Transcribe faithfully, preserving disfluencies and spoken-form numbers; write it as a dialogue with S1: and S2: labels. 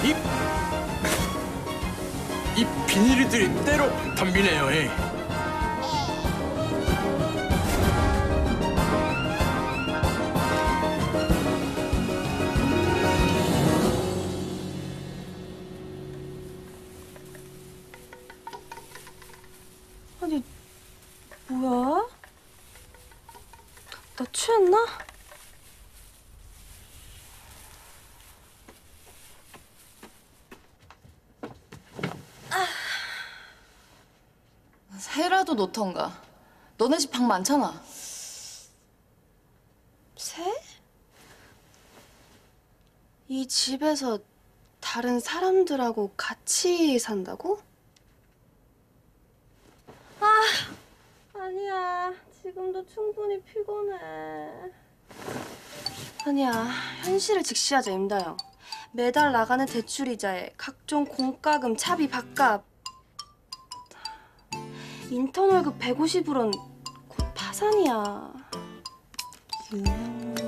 S1: 이, 이 비닐들이 때로 덤비네요. 예.
S2: 아니, 뭐야? 나 취했나?
S3: 새라도 놓던가. 너네 집 방 많잖아.
S2: 새? 이 집에서 다른 사람들하고 같이 산다고? 아, 아니야. 지금도 충분히 피곤해. 아니야. 현실을 직시하자, 임다영. 매달 나가는 대출이자에 각종 공과금, 차비, 밥값. 인턴 월급 백오십으론 곧 파산이야. 유명무.